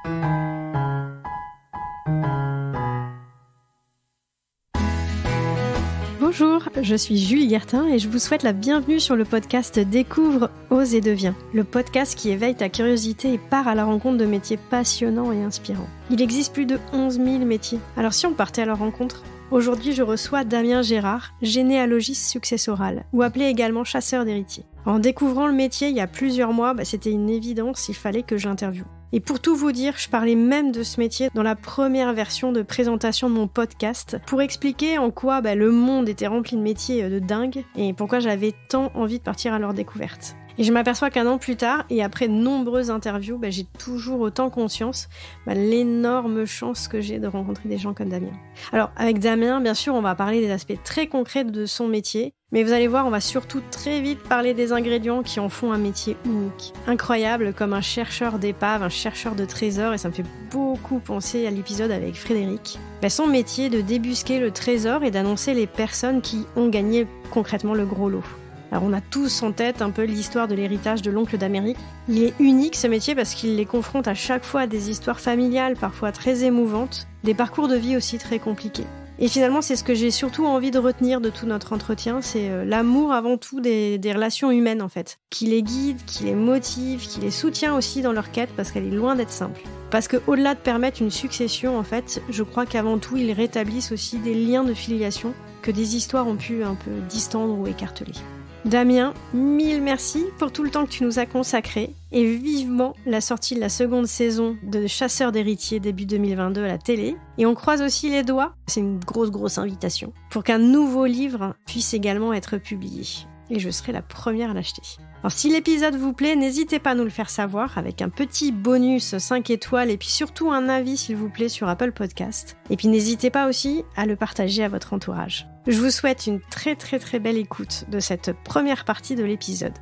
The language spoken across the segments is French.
Bonjour, je suis Julie Guertin et je vous souhaite la bienvenue sur le podcast Découvre, ose et deviens, le podcast qui éveille ta curiosité et part à la rencontre de métiers passionnants et inspirants. Il existe plus de 11 000 métiers, alors si on partait à leur rencontre? Aujourd'hui, je reçois Damien Gérard, généalogiste successoral, ou appelé également chasseur d'héritiers. En découvrant le métier il y a plusieurs mois, c'était une évidence, il fallait que je l'interviewe. Et pour tout vous dire, je parlais même de ce métier dans la première version de présentation de mon podcast, pour expliquer en quoi le monde était rempli de métiers de dingue, et pourquoi j'avais tant envie de partir à leur découverte. Et je m'aperçois qu'un an plus tard, et après de nombreuses interviews, j'ai toujours autant conscience l'énorme chance que j'ai de rencontrer des gens comme Damien. Alors, avec Damien, bien sûr, on va parler des aspects très concrets de son métier, mais vous allez voir, on va surtout très vite parler des ingrédients qui en font un métier unique. Incroyable, comme un chercheur d'épave, un chercheur de trésors, et ça me fait beaucoup penser à l'épisode avec Frédéric. Son métier de débusquer le trésor et d'annoncer les personnes qui ont gagné concrètement le gros lot. Alors on a tous en tête un peu l'histoire de l'héritage de l'oncle d'Amérique. Il est unique ce métier parce qu'il les confronte à chaque fois à des histoires familiales, parfois très émouvantes, des parcours de vie aussi très compliqués. Et finalement, c'est ce que j'ai surtout envie de retenir de tout notre entretien, c'est l'amour avant tout des relations humaines en fait, qui les guide, qui les motive, qui les soutient aussi dans leur quête parce qu'elle est loin d'être simple. Parce que au-delà de permettre une succession en fait, je crois qu'avant tout, ils rétablissent aussi des liens de filiation que des histoires ont pu un peu distendre ou écarteler. Damien, mille merci pour tout le temps que tu nous as consacré et vivement la sortie de la seconde saison de Chasseur d'héritiers début 2022 à la télé. Et on croise aussi les doigts, c'est une grosse invitation, pour qu'un nouveau livre puisse également être publié. Et je serai la première à l'acheter. Alors si l'épisode vous plaît, n'hésitez pas à nous le faire savoir avec un petit bonus 5 étoiles et puis surtout un avis s'il vous plaît sur Apple Podcast. Et puis n'hésitez pas aussi à le partager à votre entourage. Je vous souhaite une très belle écoute de cette première partie de l'épisode.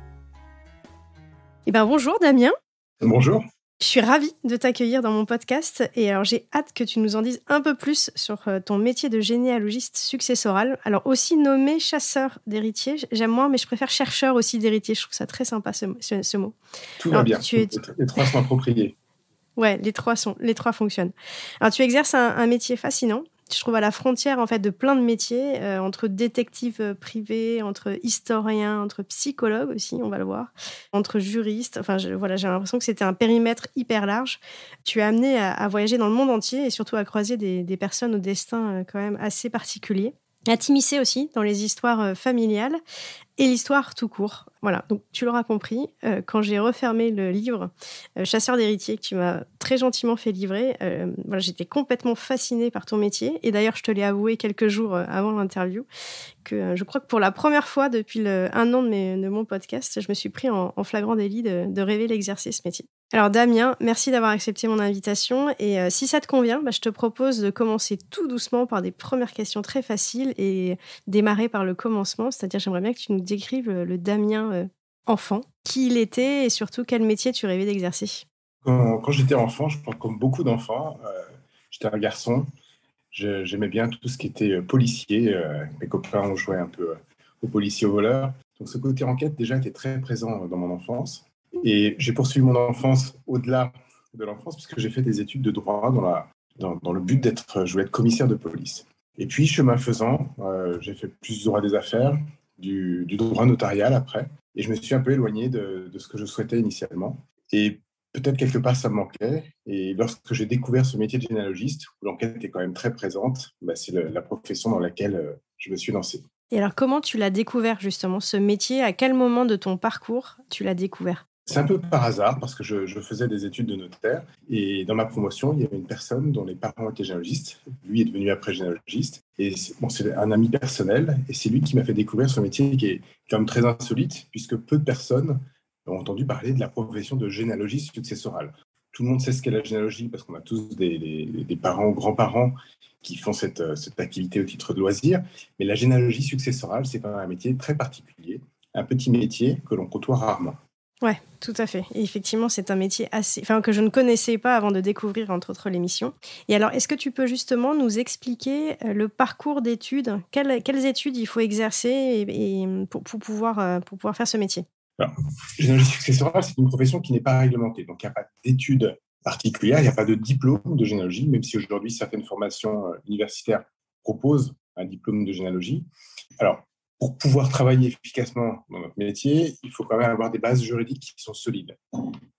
Bonjour Damien. Bonjour. Je suis ravie de t'accueillir dans mon podcast et alors j'ai hâte que tu nous en dises un peu plus sur ton métier de généalogiste successoral. Alors aussi nommé chasseur d'héritiers, j'aime moins mais je préfère chercheur aussi d'héritiers, je trouve ça très sympa ce mot. Tout va bien, les trois sont appropriés. Ouais, les trois fonctionnent. Alors tu exerces un métier fascinant. Je trouve à la frontière en fait de plein de métiers, entre détective privé, entre historien, entre psychologue aussi, on va le voir, entre juriste. Enfin, j'ai l'impression que c'était un périmètre hyper large. Tu es amené à voyager dans le monde entier et surtout à croiser des personnes au destin quand même assez particulier. À t'immiscer aussi dans les histoires familiales et l'histoire tout court. Voilà, donc tu l'auras compris, quand j'ai refermé le livre Chasseur d'héritiers que tu m'as très gentiment fait livrer, j'étais complètement fascinée par ton métier. Et d'ailleurs, je te l'ai avoué quelques jours avant l'interview, que je crois que pour la première fois depuis un an de mon podcast, je me suis pris en flagrant délit de rêver l'exercer ce métier. Alors Damien, merci d'avoir accepté mon invitation et si ça te convient, je te propose de commencer tout doucement par des premières questions très faciles et démarrer par le commencement, c'est-à-dire j'aimerais bien que tu nous décrives le Damien enfant, qui il était et surtout quel métier tu rêvais d'exercer. Quand j'étais enfant, je crois comme beaucoup d'enfants, j'étais un garçon, j'aimais bien tout ce qui était policier, mes copains ont joué un peu aux policiers, aux voleurs, donc ce côté enquête déjà était très présent dans mon enfance. Et j'ai poursuivi mon enfance au-delà de l'enfance puisque j'ai fait des études de droit dans le but je voulais être commissaire de police. Et puis, chemin faisant, j'ai fait plus du droit des affaires, du droit notarial après. Et je me suis un peu éloigné de ce que je souhaitais initialement. Et peut-être quelque part, ça me manquait. Et lorsque j'ai découvert ce métier de généalogiste, où l'enquête était quand même très présente, c'est la profession dans laquelle je me suis lancé. Et alors, comment tu l'as découvert justement, ce métier? À quel moment de ton parcours tu l'as découvert? C'est un peu par hasard parce que je faisais des études de notaire et dans ma promotion, il y avait une personne dont les parents étaient généalogistes. Lui est devenu après généalogiste et c'est un ami personnel et c'est lui qui m'a fait découvrir ce métier qui est quand même très insolite puisque peu de personnes ont entendu parler de la profession de généalogiste successoral. Tout le monde sait ce qu'est la généalogie parce qu'on a tous des parents ou grands-parents qui font cette activité au titre de loisir, mais la généalogie successorale, c'est quand même un métier très particulier, un petit métier que l'on côtoie rarement. Ouais, tout à fait. Et effectivement, c'est un métier que je ne connaissais pas avant de découvrir, entre autres, l'émission. Et alors, est-ce que tu peux justement nous expliquer le parcours d'études? Quelles études il faut exercer pour pouvoir faire ce métier? Alors, généalogie successorale, c'est une profession qui n'est pas réglementée. Donc, il n'y a pas d'études particulière. Il n'y a pas de diplôme de généalogie, même si aujourd'hui certaines formations universitaires proposent un diplôme de généalogie. Alors, pour pouvoir travailler efficacement dans notre métier, il faut quand même avoir des bases juridiques qui sont solides. Pourquoi ?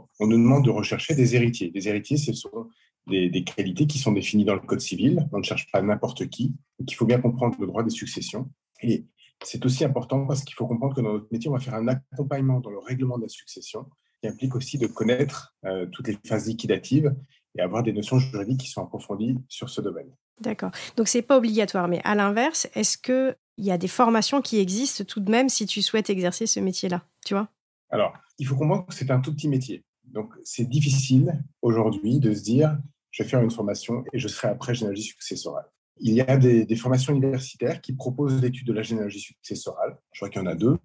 On nous demande de rechercher des héritiers. Des héritiers, ce sont des qualités qui sont définies dans le Code civil. On ne cherche pas n'importe qui. Donc, il faut bien comprendre le droit des successions. Et c'est aussi important parce qu'il faut comprendre que dans notre métier, on va faire un accompagnement dans le règlement de la succession qui implique aussi de connaître toutes les phases liquidatives et avoir des notions juridiques qui sont approfondies sur ce domaine. D'accord. Donc, c'est pas obligatoire. Mais à l'inverse, est-ce qu'il y a des formations qui existent tout de même si tu souhaites exercer ce métier-là, tu vois ? Alors, il faut comprendre que c'est un tout petit métier. Donc, c'est difficile aujourd'hui de se dire je vais faire une formation et je serai après généalogie successorale. Il y a des formations universitaires qui proposent l'étude de la généalogie successorale. Je crois qu'il y en a 2.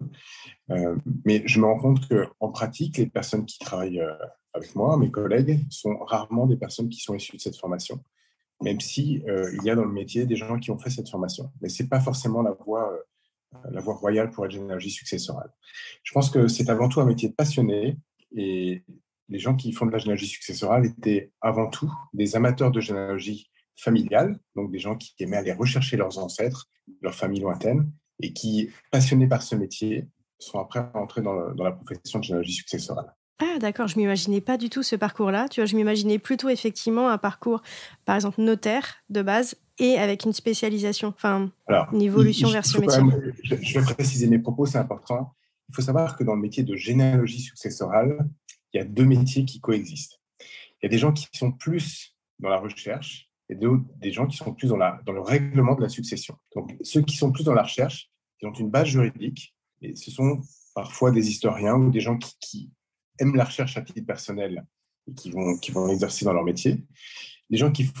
Mais je me rends compte qu'en pratique, les personnes qui travaillent avec moi, mes collègues, sont rarement des personnes qui sont issues de cette formation, même si il y a dans le métier des gens qui ont fait cette formation. Mais ce n'est pas forcément la voie royale pour être généalogie successorale. Je pense que c'est avant tout un métier de passionné et les gens qui font de la généalogie successorale étaient avant tout des amateurs de généalogie familiale, donc des gens qui aimaient aller rechercher leurs ancêtres, leurs familles lointaines, et qui, passionnés par ce métier, sont après rentrés dans la profession de généalogie successorale. Ah d'accord, je m'imaginais pas du tout ce parcours-là. Tu vois, je m'imaginais plutôt effectivement un parcours, par exemple, notaire de base et avec une spécialisation, enfin, une évolution vers ce métier. Je vais préciser mes propos, c'est important. Il faut savoir que dans le métier de généalogie successorale, il y a 2 métiers qui coexistent. Il y a des gens qui sont plus dans la recherche et des gens qui sont plus dans le règlement de la succession. Donc, ceux qui sont plus dans la recherche, ils ont une base juridique et ce sont parfois des historiens ou des gens qui aiment la recherche à titre personnel et qui vont l'exercer dans leur métier. Les gens qui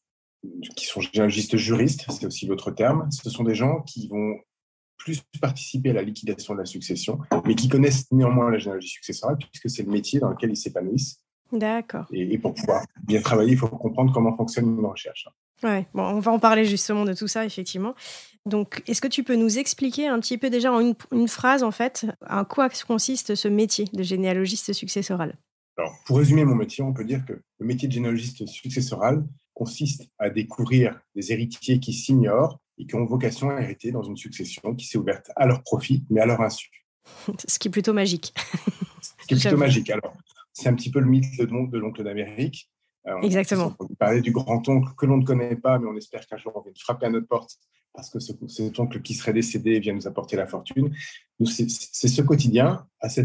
sont généalogistes juristes, c'est aussi l'autre terme, ce sont des gens qui vont plus participer à la liquidation de la succession, mais qui connaissent néanmoins la généalogie successorale puisque c'est le métier dans lequel ils s'épanouissent. D'accord. Et pour pouvoir bien travailler, il faut comprendre comment fonctionne une recherche. Ouais, bon, on va en parler justement de tout ça, effectivement. Donc, est-ce que tu peux nous expliquer un petit peu déjà en une phrase, en fait, en quoi consiste ce métier de généalogiste successoral ? Alors, pour résumer mon métier, on peut dire que le métier de généalogiste successoral consiste à découvrir des héritiers qui s'ignorent et qui ont vocation à hériter dans une succession qui s'est ouverte à leur profit, mais à leur insu. Ce qui est plutôt magique. Ce qui est plutôt magique. Alors, c'est un petit peu le mythe de l'oncle d'Amérique. Exactement. On peut parler du grand-oncle que l'on ne connaît pas, mais on espère qu'un jour on vienne frapper à notre porte parce que cet oncle qui serait décédé vient nous apporter la fortune. Donc, c'est ce quotidien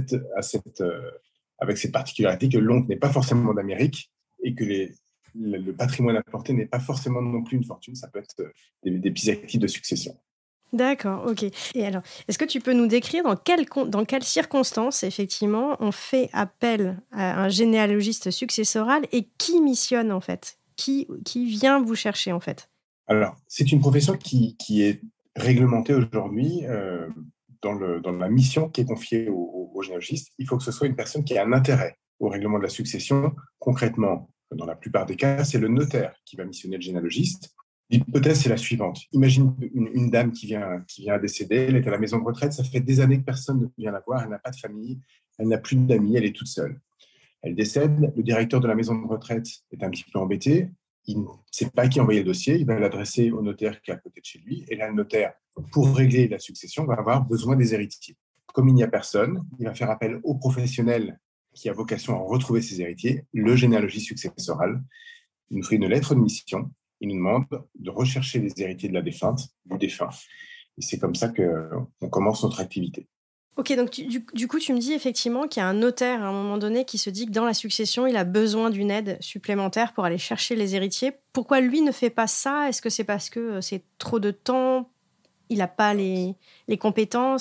avec cette particularité que l'oncle n'est pas forcément d'Amérique et que le patrimoine apporté n'est pas forcément non plus une fortune. Ça peut être des petits actifs de succession. D'accord, ok. Et alors, est-ce que tu peux nous décrire dans quelles circonstances, effectivement, on fait appel à un généalogiste successoral et qui missionne, en fait ? Qui vient vous chercher, en fait ? Alors, c'est une profession qui est réglementée aujourd'hui dans la mission qui est confiée aux généalogistes. Il faut que ce soit une personne qui a un intérêt au règlement de la succession. Concrètement, dans la plupart des cas, c'est le notaire qui va missionner le généalogiste. L'hypothèse, c'est la suivante. Imagine une dame qui vient à décéder, elle est à la maison de retraite, ça fait des années que personne ne vient la voir, elle n'a pas de famille, elle n'a plus d'amis, elle est toute seule. Elle décède, le directeur de la maison de retraite est un petit peu embêté, il ne sait pas qui envoyer le dossier, il va l'adresser au notaire qui est à côté de chez lui, et là, le notaire, pour régler la succession, va avoir besoin des héritiers. Comme il n'y a personne, il va faire appel au professionnel qui a vocation à retrouver ses héritiers, le généalogiste successoral. Il nous fait une lettre de mission. Il nous demande de rechercher les héritiers de la défunte, du défunt. Et c'est comme ça qu'on commence notre activité. Ok, donc du coup, tu me dis effectivement qu'il y a un notaire à un moment donné qui se dit que dans la succession, il a besoin d'une aide supplémentaire pour aller chercher les héritiers. Pourquoi lui ne fait pas ça ? Est-ce que c'est parce que c'est trop de temps ? Il n'a pas les compétences ?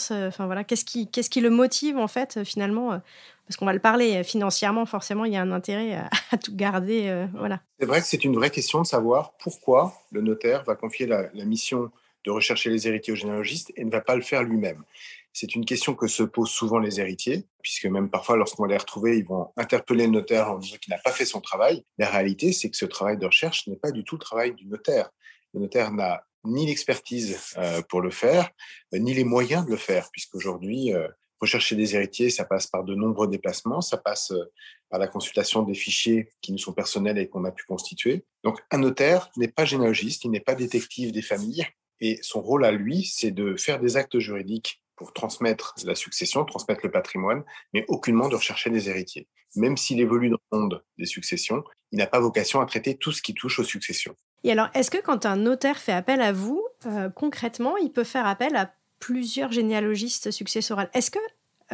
Enfin voilà, qu'est-ce qui le motive en fait finalement ? Parce qu'on va le parler financièrement, forcément, il y a un intérêt à tout garder. Voilà. C'est vrai que c'est une vraie question de savoir pourquoi le notaire va confier la mission de rechercher les héritiers au généalogiste et ne va pas le faire lui-même. C'est une question que se posent souvent les héritiers, puisque même parfois, lorsqu'on va les retrouver, ils vont interpeller le notaire en disant qu'il n'a pas fait son travail. La réalité, c'est que ce travail de recherche n'est pas du tout le travail du notaire. Le notaire n'a ni l'expertise pour le faire, ni les moyens de le faire, puisqu'aujourd'hui, Rechercher des héritiers, ça passe par de nombreux déplacements, ça passe par la consultation des fichiers qui nous sont personnels et qu'on a pu constituer. Donc, un notaire n'est pas généalogiste, il n'est pas détective des familles. Et son rôle à lui, c'est de faire des actes juridiques pour transmettre la succession, transmettre le patrimoine, mais aucunement de rechercher des héritiers. Même s'il évolue dans le monde des successions, il n'a pas vocation à traiter tout ce qui touche aux successions. Et alors, est-ce que quand un notaire fait appel à vous, concrètement, il peut faire appel à plusieurs généalogistes successorales? Est-ce que,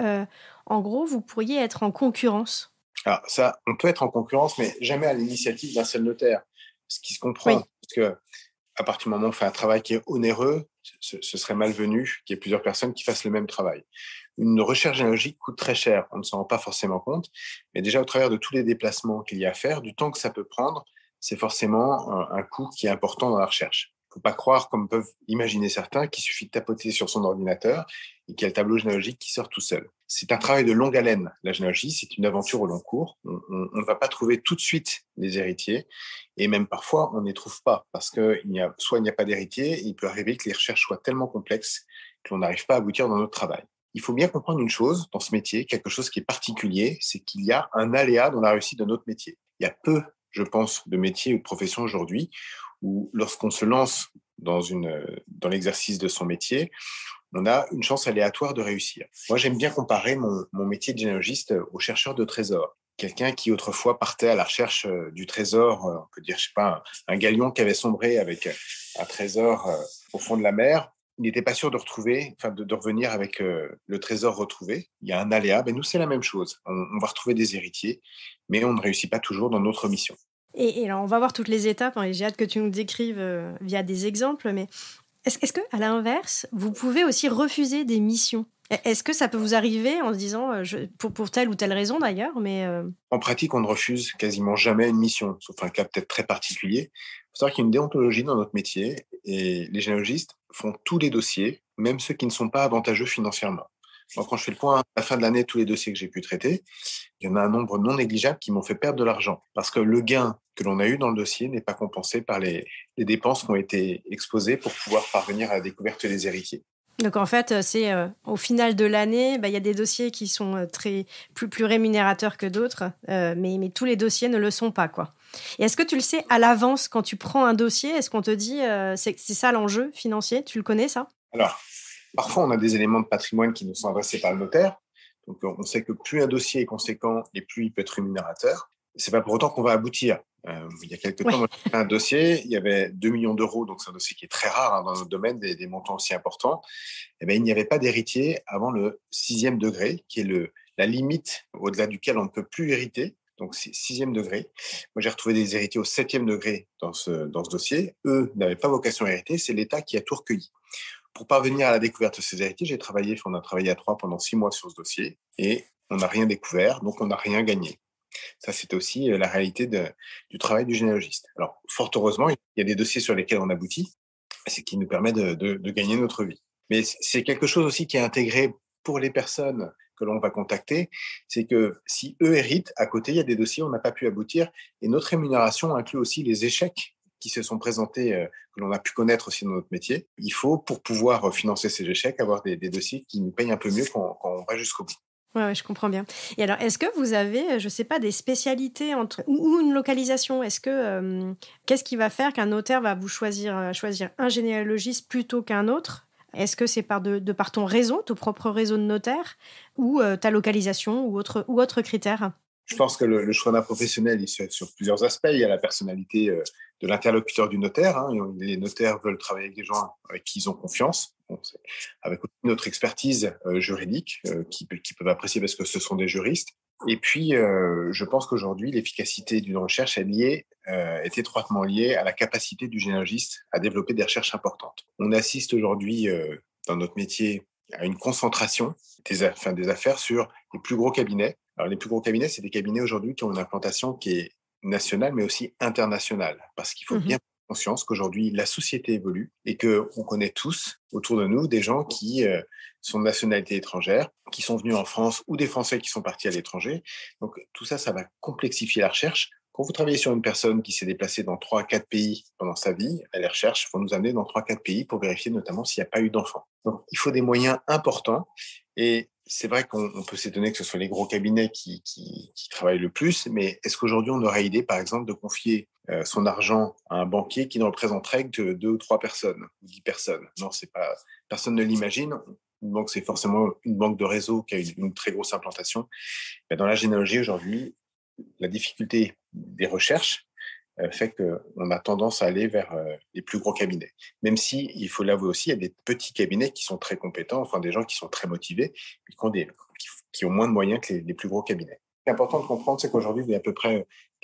en gros, vous pourriez être en concurrence? Alors ça, on peut être en concurrence, mais jamais à l'initiative d'un seul notaire. Ce qui se comprend, Oui. parce que à partir du moment où on fait un travail qui est onéreux, ce serait malvenu qu'il y ait plusieurs personnes qui fassent le même travail. Une recherche généalogique coûte très cher, on ne s'en rend pas forcément compte, mais déjà au travers de tous les déplacements qu'il y a à faire, du temps que ça peut prendre, c'est forcément un coût qui est important dans la recherche. Il ne faut pas croire, comme peuvent imaginer certains, qu'il suffit de tapoter sur son ordinateur et qu'il y a le tableau généalogique qui sort tout seul. C'est un travail de longue haleine. La généalogie, c'est une aventure au long cours. On ne va pas trouver tout de suite les héritiers et même parfois, on ne les trouve pas parce que soit il n'y a pas d'héritier, il peut arriver que les recherches soient tellement complexes que l'on n'arrive pas à aboutir dans notre travail. Il faut bien comprendre une chose dans ce métier, quelque chose qui est particulier, c'est qu'il y a un aléa dans la réussite de notre métier. Il y a peu, je pense, de métiers ou de professions aujourd'hui où lorsqu'on se lance dans l'exercice de son métier, on a une chance aléatoire de réussir. Moi, j'aime bien comparer mon métier de généalogiste au chercheur de trésors. Quelqu'un qui autrefois partait à la recherche du trésor, on peut dire, je sais pas, un galion qui avait sombré avec un trésor au fond de la mer, il n'était pas sûr de retrouver, de revenir avec le trésor retrouvé. Il y a un aléa. Ben nous, c'est la même chose. On va retrouver des héritiers, mais on ne réussit pas toujours dans notre mission. Et alors, on va voir toutes les étapes, hein, et j'ai hâte que tu nous décrives via des exemples, mais est-ce que, à l'inverse, vous pouvez aussi refuser des missions? Est-ce que ça peut vous arriver en se disant, pour telle ou telle raison d'ailleurs, mais En pratique, on ne refuse quasiment jamais une mission, sauf un cas peut-être très particulier. Il faut savoir qu'il y a une déontologie dans notre métier et les généalogistes font tous les dossiers, même ceux qui ne sont pas avantageux financièrement. Moi, quand je fais le point à la fin de l'année, tous les dossiers que j'ai pu traiter, il y en a un nombre non négligeable qui m'ont fait perdre de l'argent parce que le gain que l'on a eu dans le dossier n'est pas compensé par les dépenses qui ont été exposées pour pouvoir parvenir à la découverte des héritiers. donc en fait, c'est au final de l'année, il y a des dossiers qui sont plus rémunérateurs que d'autres, mais tous les dossiers ne le sont pas, quoi. Et est-ce que tu le sais à l'avance quand tu prends un dossier? Est-ce qu'on te dit c'est ça l'enjeu financier? Tu le connais, ça? Alors, parfois, on a des éléments de patrimoine qui nous sont adressés par le notaire. Donc, on sait que plus un dossier est conséquent et plus il peut être rémunérateur. C'est pas pour autant qu'on va aboutir. Il y a quelques temps, Ouais. moi, j'ai fait un dossier, il y avait 2 millions d'euros, donc c'est un dossier qui est très rare dans notre domaine, des montants aussi importants. Eh bien, il n'y avait pas d'héritier avant le 6e degré, qui est la limite au-delà duquel on ne peut plus hériter. Donc, c'est 6e degré. Moi, j'ai retrouvé des héritiers au 7e degré dans ce dossier. Eux n'avaient pas vocation à hériter, c'est l'État qui a tout recueilli. Pour parvenir à la découverte de ces héritiers, on a travaillé à 3 pendant 6 mois sur ce dossier et on n'a rien découvert, donc on n'a rien gagné. Ça, c'est aussi la réalité du travail du généalogiste. Alors, fort heureusement, il y a des dossiers sur lesquels on aboutit, c'est qui nous permet de gagner notre vie. Mais c'est quelque chose aussi qui est intégré pour les personnes que l'on va contacter, c'est que si eux héritent, à côté, il y a des dossiers où on n'a pas pu aboutir et notre rémunération inclut aussi les échecs qui se sont présentés, que l'on a pu connaître aussi dans notre métier. Il faut, pour pouvoir financer ces échecs, avoir des dossiers qui nous payent un peu mieux quand on va jusqu'au bout. Ouais, je comprends bien. Et alors, est-ce que vous avez, je sais pas, des spécialités ou une localisation? Qu'est-ce qui va faire qu'un notaire va vous choisir un généalogiste plutôt qu'un autre? Est-ce que c'est de par ton réseau, ton propre réseau de notaires, ou ta localisation ou autre critère? Je pense que le choix d'un professionnel, il se fait sur plusieurs aspects. Il y a la personnalité de l'interlocuteur du notaire. Hein. Les notaires veulent travailler avec des gens avec qui ils ont confiance. Bon, avec notre expertise juridique qui peuvent apprécier parce que ce sont des juristes. Et puis, je pense qu'aujourd'hui, l'efficacité d'une recherche est étroitement liée à la capacité du généalogiste à développer des recherches importantes. On assiste aujourd'hui, dans notre métier, à une concentration des affaires sur les plus gros cabinets. Alors, les plus gros cabinets, c'est des cabinets aujourd'hui qui ont une implantation qui est nationale, mais aussi internationale. Parce qu'il faut bien prendre conscience qu'aujourd'hui, la société évolue et qu'on connaît tous autour de nous des gens qui sont de nationalité étrangère, qui sont venus en France ou des Français qui sont partis à l'étranger. Donc, tout ça, ça va complexifier la recherche. Quand vous travaillez sur une personne qui s'est déplacée dans 3 à 4 pays pendant sa vie, les recherches vont nous amener dans 3 à 4 pays pour vérifier notamment s'il n'y a pas eu d'enfant. Donc, il faut des moyens importants et c'est vrai qu'on peut s'étonner que ce soit les gros cabinets qui travaillent le plus, mais est-ce qu'aujourd'hui, on aurait idée, par exemple, de confier son argent à un banquier qui ne représenterait que 2 ou 3 personnes, ou 10 personnes? Non, c'est pas, personne ne l'imagine. Une banque, c'est forcément une banque de réseau qui a une très grosse implantation. Mais dans la généalogie, aujourd'hui, la difficulté des recherches fait qu'on a tendance à aller vers les plus gros cabinets. Même si, il faut l'avouer aussi, il y a des petits cabinets qui sont très compétents, enfin des gens qui sont très motivés, mais qui ont moins de moyens que les plus gros cabinets. Ce qui est important de comprendre, c'est qu'aujourd'hui, il y a à peu près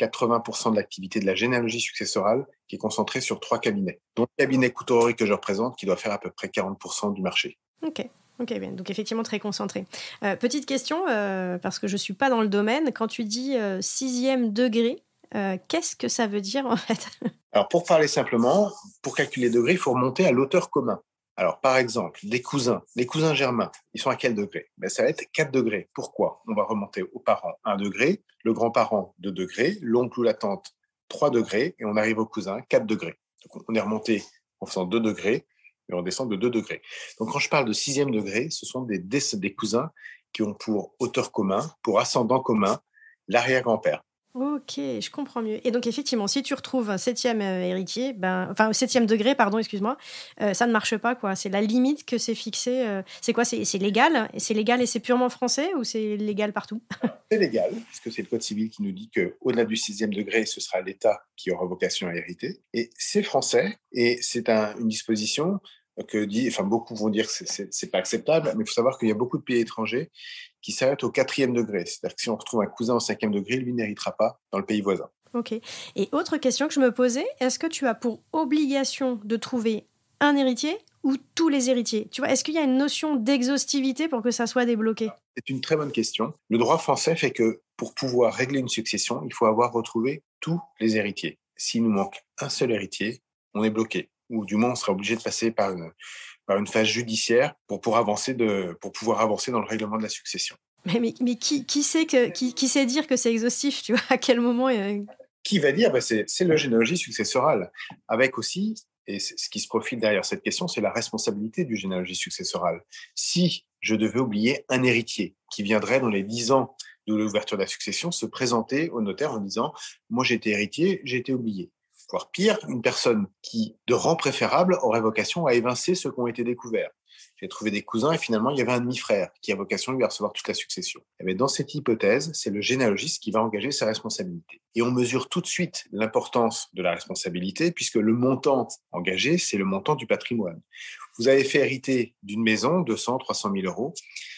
80% de l'activité de la généalogie successorale qui est concentrée sur 3 cabinets, dont le cabinet Couturori que je représente, qui doit faire à peu près 40% du marché. Ok, bien. Donc effectivement très concentré. Petite question, parce que je ne suis pas dans le domaine, quand tu dis 6e degré, qu'est-ce que ça veut dire en fait? Alors, pour parler simplement, pour calculer les degrés, il faut remonter à l'auteur commun. Alors, par exemple, les cousins germains, ils sont à quel degré? Ça va être 4 degrés. Pourquoi? On va remonter aux parents 1 degré, le grand-parent 2 degrés, l'oncle ou la tante 3 degrés, et on arrive aux cousins 4 degrés. Donc, on est remonté en faisant 2 degrés, et on descend de 2 degrés. Donc, quand je parle de 6e degré, ce sont des cousins qui ont pour auteur commun, pour ascendant commun, l'arrière-grand-père. Ok, je comprends mieux. Et donc effectivement, si tu retrouves un 7e héritier, enfin 7e degré, pardon, excuse-moi, ça ne marche pas, quoi. C'est la limite que c'est fixé. C'est quoi? C'est légal? C'est légal et c'est purement français ou c'est légal partout? C'est légal, puisque c'est le Code civil qui nous dit qu'au-delà du 6e degré, ce sera l'État qui aura vocation à hériter. Et c'est français, et c'est une disposition beaucoup vont dire que c'est pas acceptable, mais il faut savoir qu'il y a beaucoup de pays étrangers qui s'arrêtent au 4e degré. C'est-à-dire que si on retrouve un cousin au 5e degré, lui n'héritera pas dans le pays voisin. Ok. Et autre question que je me posais, est-ce que tu as pour obligation de trouver un héritier ou tous les héritiers? Tu vois, est-ce qu'il y a une notion d'exhaustivité pour que ça soit débloqué? C'est une très bonne question. Le droit français fait que pour pouvoir régler une succession, il faut avoir retrouvé tous les héritiers. S'il nous manque un seul héritier, on est bloqué. Ou du moins, on sera obligé de passer par une phase judiciaire pour pouvoir avancer dans le règlement de la succession. Mais qui sait dire que c'est exhaustif, tu vois? À quel moment Qui va dire? C'est la généalogie successorale. Avec aussi, et ce qui se profile derrière cette question, c'est la responsabilité du généalogie successorale. Si je devais oublier un héritier qui viendrait dans les 10 ans de l'ouverture de la succession se présenter au notaire en disant « Moi, j'ai été héritier, j'ai été oublié ». Voire pire, une personne qui, de rang préférable, aurait vocation à évincer ceux qui ont été découverts. J'ai trouvé des cousins et finalement, il y avait un demi-frère qui a vocation lui à recevoir toute la succession. Et bien, dans cette hypothèse, c'est le généalogiste qui va engager sa responsabilité. Et on mesure tout de suite l'importance de la responsabilité puisque le montant engagé, c'est le montant du patrimoine. Vous avez fait hériter d'une maison 200, 300 000 euros.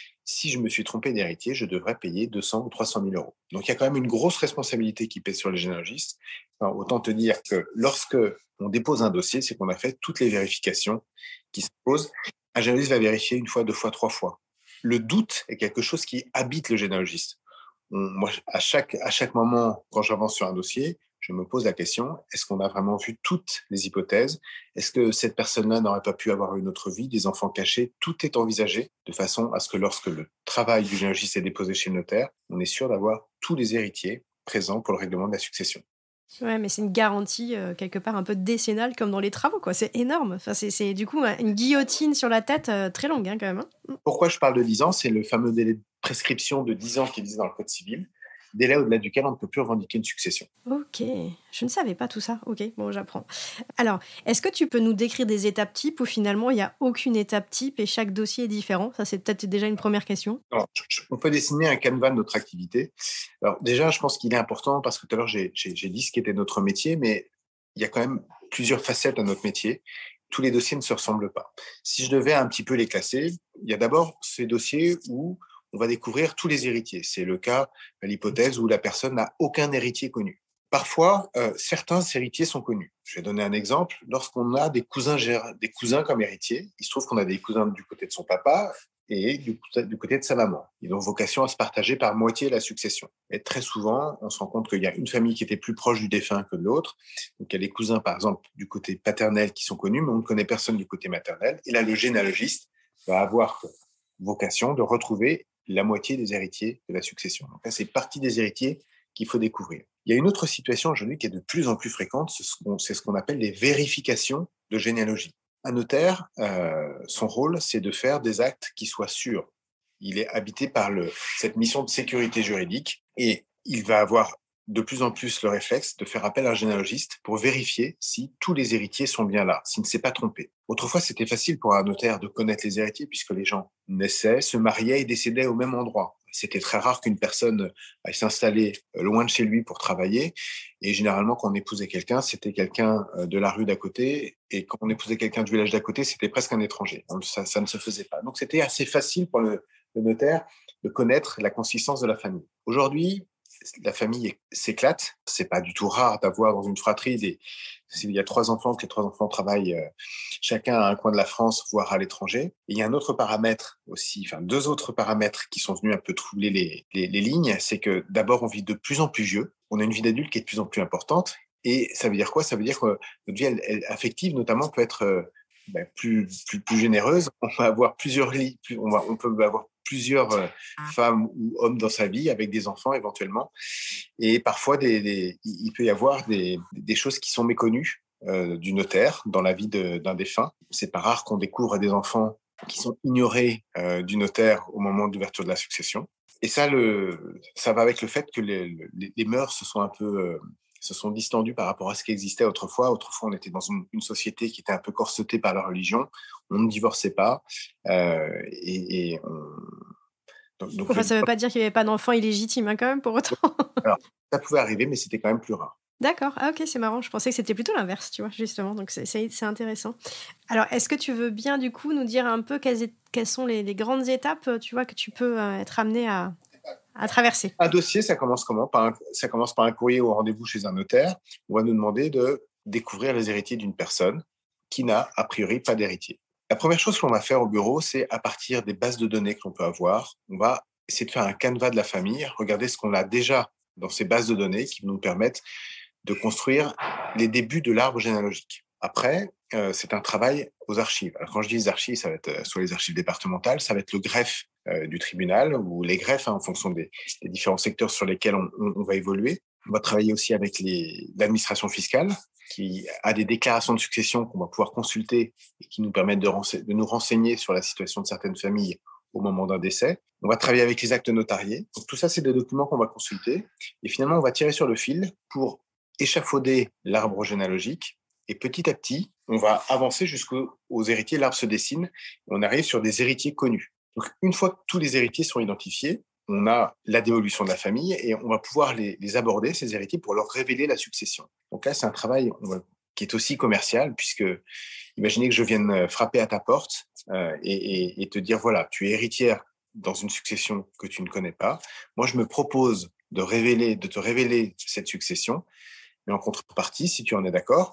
Si je me suis trompé d'héritier, je devrais payer 200 ou 300 000 euros. Donc, il y a quand même une grosse responsabilité qui pèse sur les généalogistes. Enfin, autant te dire que lorsque on dépose un dossier, c'est qu'on a fait toutes les vérifications qui se posent. Un généalogiste va vérifier 1 fois, 2 fois, 3 fois. Le doute est quelque chose qui habite le généalogiste. Moi, à chaque moment, quand j'avance sur un dossier, je me pose la question, est-ce qu'on a vraiment vu toutes les hypothèses? Est-ce que cette personne-là n'aurait pas pu avoir une autre vie, des enfants cachés? Tout est envisagé de façon à ce que lorsque le travail du généalogiste est déposé chez le notaire, on est sûr d'avoir tous les héritiers présents pour le règlement de la succession. Ouais, mais c'est une garantie quelque part un peu décennale comme dans les travaux, quoi. C'est énorme. Enfin, c'est du coup une guillotine sur la tête très longue, hein, quand même. Pourquoi je parle de 10 ans? C'est le fameux délai de prescription de 10 ans qui est visé dans le Code civil, délai au-delà duquel on ne peut plus revendiquer une succession. Ok, je ne savais pas tout ça. Ok, bon, j'apprends. Alors, est-ce que tu peux nous décrire des étapes types où finalement il n'y a aucune étape type et chaque dossier est différent? Ça, c'est peut-être déjà une première question. Alors, on peut dessiner un canevas de notre activité. Alors déjà, je pense qu'il est important parce que tout à l'heure, j'ai dit ce qui était notre métier, mais il y a quand même plusieurs facettes à notre métier. Tous les dossiers ne se ressemblent pas. Si je devais un petit peu les classer, il y a d'abord ces dossiers où on va découvrir tous les héritiers. C'est le cas, l'hypothèse où la personne n'a aucun héritier connu. Parfois, certains héritiers sont connus. Je vais donner un exemple. Lorsqu'on a des cousins comme héritiers, il se trouve qu'on a des cousins du côté de son papa et du côté de sa maman. Ils ont vocation à se partager par moitié la succession. Et très souvent, on se rend compte qu'il y a une famille qui était plus proche du défunt que de l'autre. Donc, il y a des cousins, par exemple, du côté paternel qui sont connus, mais on ne connaît personne du côté maternel. Et là, le généalogiste va avoir vocation de retrouver la moitié des héritiers de la succession. Donc là, c'est partie des héritiers qu'il faut découvrir. Il y a une autre situation aujourd'hui qui est de plus en plus fréquente, c'est ce qu'on appelle les vérifications de généalogie. Un notaire, son rôle, c'est de faire des actes qui soient sûrs. il est habité par cette mission de sécurité juridique et il va avoir de plus en plus le réflexe de faire appel à un généalogiste pour vérifier si tous les héritiers sont bien là, s'il ne s'est pas trompé. Autrefois, c'était facile pour un notaire de connaître les héritiers puisque les gens naissaient, se mariaient et décédaient au même endroit. C'était très rare qu'une personne aille s'installer loin de chez lui pour travailler. Et généralement, quand on épousait quelqu'un, c'était quelqu'un de la rue d'à côté. Et quand on épousait quelqu'un du village d'à côté, c'était presque un étranger. Donc, ça ne se faisait pas. Donc, c'était assez facile pour le notaire de connaître la consistance de la famille. Aujourd'hui, la famille s'éclate. C'est pas du tout rare d'avoir dans une fratrie s'il y a 3 enfants, que les 3 enfants travaillent chacun à un coin de la France, voire à l'étranger. Et il y a un autre paramètre aussi, enfin 2 autres paramètres qui sont venus un peu troubler les lignes. C'est que d'abord, on vit de plus en plus vieux. On a une vie d'adulte qui est de plus en plus importante. Et ça veut dire quoi? Ça veut dire que notre vie affective, notamment, peut être plus généreuse. On va avoir plusieurs lits, on peut avoir plusieurs femmes ou hommes dans sa vie, avec des enfants éventuellement. Et parfois, il peut y avoir des choses qui sont méconnues du notaire dans la vie d'un défunt. C'est pas rare qu'on découvre des enfants qui sont ignorés du notaire au moment d'ouverture de la succession. Et ça va avec le fait que les mœurs se sont distendues par rapport à ce qui existait autrefois. Autrefois, on était dans une société qui était un peu corsetée par la religion. On ne divorçait pas. Enfin, ça ne veut pas dire qu'il n'y avait pas d'enfants illégitimes, hein, quand même, pour autant. Alors, ça pouvait arriver, mais c'était quand même plus rare. D'accord. Ah, ok, c'est marrant. Je pensais que c'était plutôt l'inverse, tu vois, justement. Donc, c'est intéressant. Alors, est-ce que tu veux bien, du coup, nous dire un peu quelles sont les grandes étapes, tu vois, que tu peux être amené à traverser? Un dossier, ça commence comment? Ça commence par un courrier ou un rendez-vous chez un notaire. On va nous demander de découvrir les héritiers d'une personne qui n'a a priori pas d'héritier. La première chose qu'on va faire au bureau, c'est à partir des bases de données que l'on peut avoir, on va essayer de faire un canevas de la famille, regarder ce qu'on a déjà dans ces bases de données qui nous permettent de construire les débuts de l'arbre généalogique. Après, c'est un travail aux archives. Alors, quand je dis les archives, ça va être soit les archives départementales, ça va être le greffe du tribunal ou les greffes en fonction des différents secteurs sur lesquels on va évoluer. On va travailler aussi avec l'administration fiscale qui a des déclarations de succession qu'on va pouvoir consulter et qui nous permettent de nous renseigner sur la situation de certaines familles au moment d'un décès. On va travailler avec les actes notariés. Donc, tout ça, c'est des documents qu'on va consulter. Et finalement, on va tirer sur le fil pour échafauder l'arbre généalogique. Et petit à petit, on va avancer jusqu'aux héritiers. L'arbre se dessine et on arrive sur des héritiers connus. Donc, une fois que tous les héritiers sont identifiés, on a la dévolution de la famille et on va pouvoir les aborder, ces héritiers, pour leur révéler la succession. Donc là, c'est un travail qui est aussi commercial, puisque imaginez que je vienne frapper à ta porte et te dire, voilà, tu es héritière dans une succession que tu ne connais pas. Moi, je me propose de te révéler cette succession, mais en contrepartie, si tu en es d'accord,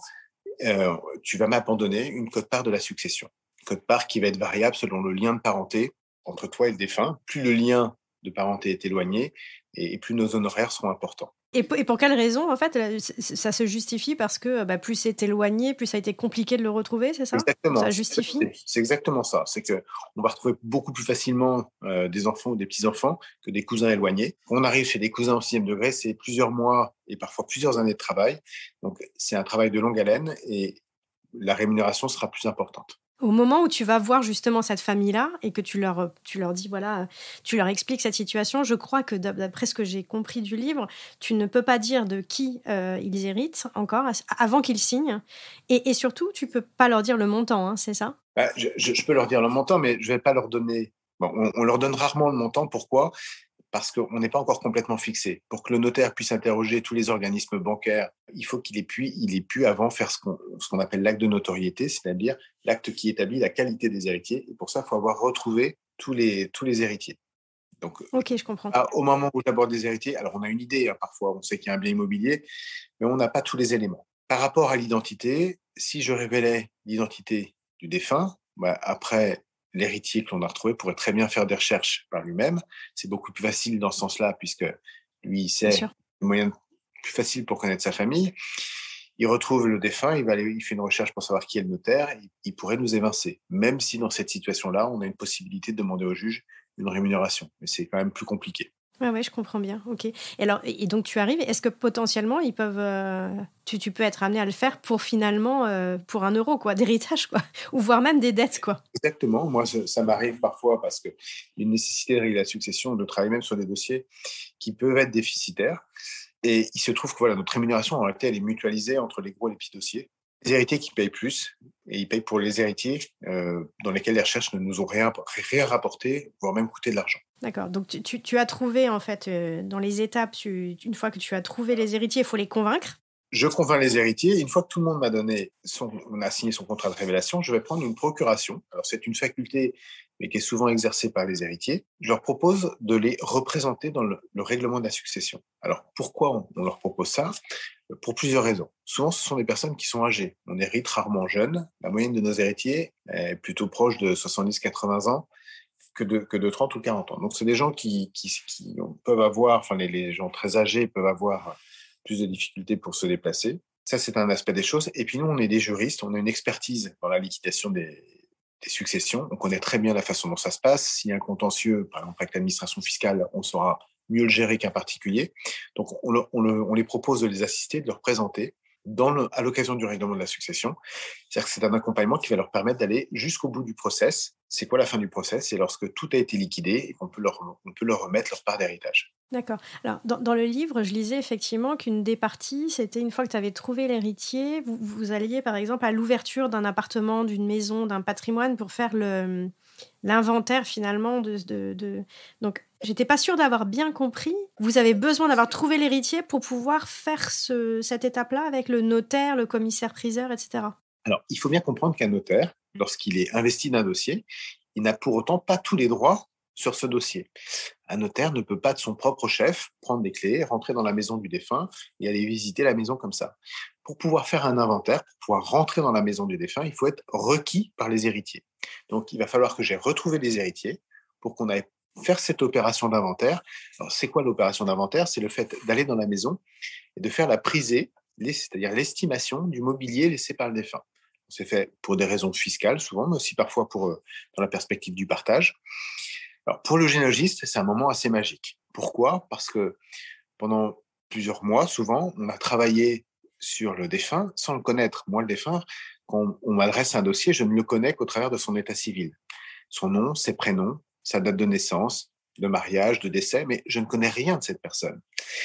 tu vas m'abandonner une quote-part de la succession. Une quote-part qui va être variable selon le lien de parenté entre toi et le défunt. Plus le lien de parenté est éloigné et plus nos honoraires seront importants. Et pour quelle raison, en fait, ça se justifie parce que plus c'est éloigné, plus ça a été compliqué de le retrouver, c'est ça? Exactement. Ça justifie? C'est exactement ça. C'est qu'on va retrouver beaucoup plus facilement des enfants ou des petits-enfants que des cousins éloignés. Quand on arrive chez des cousins au 6e degré, c'est plusieurs mois et parfois plusieurs années de travail. Donc, c'est un travail de longue haleine et la rémunération sera plus importante. Au moment où tu vas voir justement cette famille-là et que tu leur dis, voilà, tu leur expliques cette situation, je crois que d'après ce que j'ai compris du livre, tu ne peux pas dire de qui ils héritent encore avant qu'ils signent. Et surtout, tu peux pas leur dire le montant, hein, c'est ça? Je peux leur dire le montant, mais je vais pas leur donner... Bon, on leur donne rarement le montant. Pourquoi? Parce qu'on n'est pas encore complètement fixé. Pour que le notaire puisse interroger tous les organismes bancaires, il faut qu'il ait pu avant faire ce qu'on appelle l'acte de notoriété, c'est-à-dire l'acte qui établit la qualité des héritiers. Et pour ça, il faut avoir retrouvé tous les héritiers. Donc, ok, je comprends. au moment où j'aborde des héritiers, alors on a une idée, hein, parfois on sait qu'il y a un bien immobilier, mais on n'a pas tous les éléments. Par rapport à l'identité, si je révélais l'identité du défunt, après, l'héritier que l'on a retrouvé pourrait très bien faire des recherches par lui-même. C'est beaucoup plus facile dans ce sens-là, puisque lui, il sait le moyen plus facile pour connaître sa famille. Il retrouve le défunt, il fait une recherche pour savoir qui est le notaire, il pourrait nous évincer. Même si dans cette situation-là, on a une possibilité de demander au juge une rémunération. Mais c'est quand même plus compliqué. Ouais, je comprends bien. OK. Et donc tu arrives, est-ce que potentiellement ils peuvent, tu peux être amené à le faire pour finalement, pour 1 € quoi, d'héritage quoi, ou voire même des dettes quoi? Exactement. Moi, ça m'arrive parfois parce qu'il y a une nécessité de régler la succession, de travailler même sur des dossiers qui peuvent être déficitaires. Et il se trouve que voilà, notre rémunération, en réalité, elle est mutualisée entre les gros et les petits dossiers. Les héritiers qui payent plus, et ils payent pour les héritiers dans lesquels les recherches ne nous ont rien rapporté, voire même coûté de l'argent. D'accord, donc tu as trouvé en fait, dans les étapes, une fois que tu as trouvé les héritiers, il faut les convaincre? Je convainc les héritiers. Une fois que tout le monde on a signé son contrat de révélation, je vais prendre une procuration. Alors, c'est une faculté, mais qui est souvent exercée par les héritiers. Je leur propose de les représenter dans le règlement de la succession. Alors, pourquoi on leur propose ça? Pour plusieurs raisons. Souvent, ce sont des personnes qui sont âgées. On hérite rarement jeunes. La moyenne de nos héritiers est plutôt proche de 70-80 ans que de 30 ou 40 ans. Donc, c'est des gens qui peuvent avoir, enfin, les gens très âgés peuvent avoir plus de difficultés pour se déplacer. Ça, c'est un aspect des choses. Et puis, nous, on est des juristes, on a une expertise dans la liquidation des successions. On connaît très bien la façon dont ça se passe. S'il y a un contentieux, par exemple, avec l'administration fiscale, on saura mieux le gérer qu'un particulier. Donc, on les propose de les assister, de leur présenter à l'occasion du règlement de la succession. C'est-à-dire que c'est un accompagnement qui va leur permettre d'aller jusqu'au bout du process. C'est quoi la fin du process? C'est lorsque tout a été liquidé et qu'on peut on peut leur remettre leur part d'héritage. D'accord. Alors dans le livre, je lisais effectivement qu'une des parties, c'était une fois que tu avais trouvé l'héritier, vous alliez par exemple à l'ouverture d'un appartement, d'une maison, d'un patrimoine pour faire l'inventaire finalement donc j'étais pas sûre d'avoir bien compris. Vous avez besoin d'avoir trouvé l'héritier pour pouvoir faire cette étape-là avec le notaire, le commissaire-priseur, etc. Alors, il faut bien comprendre qu'un notaire, lorsqu'il est investi d'un dossier, il n'a pour autant pas tous les droits sur ce dossier. Un notaire ne peut pas de son propre chef prendre des clés, rentrer dans la maison du défunt et aller visiter la maison comme ça. Pour pouvoir faire un inventaire, pour pouvoir rentrer dans la maison du défunt, il faut être requis par les héritiers. Donc, il va falloir que j'ai retrouvé les héritiers pour qu'on aille faire cette opération d'inventaire. Alors, c'est quoi l'opération d'inventaire? C'est le fait d'aller dans la maison et de faire la prisée, c'est-à-dire l'estimation du mobilier laissé par le défunt. C'est fait pour des raisons fiscales souvent, mais aussi parfois dans la perspective du partage. Alors, pour le généalogiste, c'est un moment assez magique. Pourquoi? Parce que pendant plusieurs mois, souvent, on a travaillé sur le défunt sans le connaître. Moi, le défunt, quand on m'adresse un dossier, je ne le connais qu'au travers de son état civil. Son nom, ses prénoms, sa date de naissance, de mariage, de décès, mais je ne connais rien de cette personne.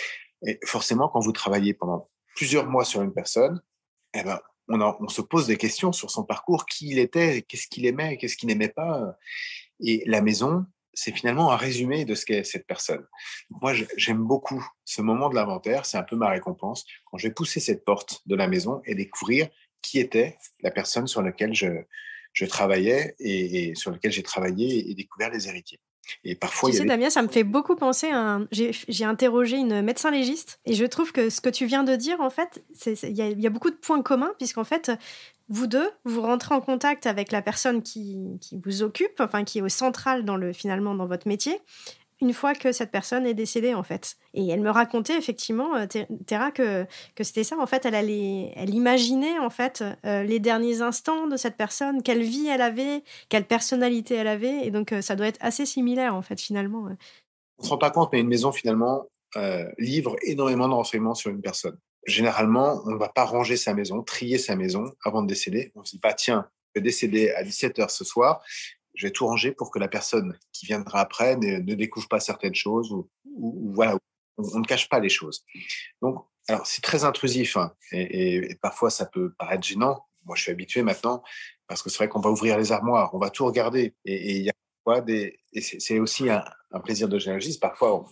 Et forcément, quand vous travaillez pendant plusieurs mois sur une personne, eh ben, on se pose des questions sur son parcours, qui il était, qu'est-ce qu'il aimait, qu'est-ce qu'il n'aimait pas. Et la maison, c'est finalement un résumé de ce qu'est cette personne. Moi, j'aime beaucoup ce moment de l'inventaire, c'est un peu ma récompense, quand je vais pousser cette porte de la maison et découvrir qui était la personne sur laquelle je travaillais et sur laquelle j'ai travaillé et découvert les héritiers. Et parfois, Tu il y sais, avait... Damien, ça me fait beaucoup penser j'ai interrogé une médecin légiste et je trouve que ce que tu viens de dire, en fait, il y a beaucoup de points communs puisqu'en fait, vous deux, vous rentrez en contact avec la personne qui vous occupe, enfin qui est au central finalement dans votre métier, une fois que cette personne est décédée, en fait. Et elle me racontait effectivement, Terra, que c'était ça. En fait, elle imaginait en fait les derniers instants de cette personne, quelle vie elle avait, quelle personnalité elle avait. Et donc, ça doit être assez similaire, en fait, finalement. On ne se rend pas compte, mais une maison, finalement, livre énormément de renseignements sur une personne. Généralement, on ne va pas ranger sa maison, trier sa maison avant de décéder. On ne se dit pas, tiens, je vais décéder à 17h ce soir, je vais tout ranger pour que la personne qui viendra après ne découvre pas certaines choses ou voilà, on ne cache pas les choses. Donc, alors, c'est très intrusif hein, et parfois ça peut paraître gênant. Moi, je suis habitué maintenant parce que c'est vrai qu'on va ouvrir les armoires, on va tout regarder et il y a et c'est aussi un plaisir de généalogiste. Parfois,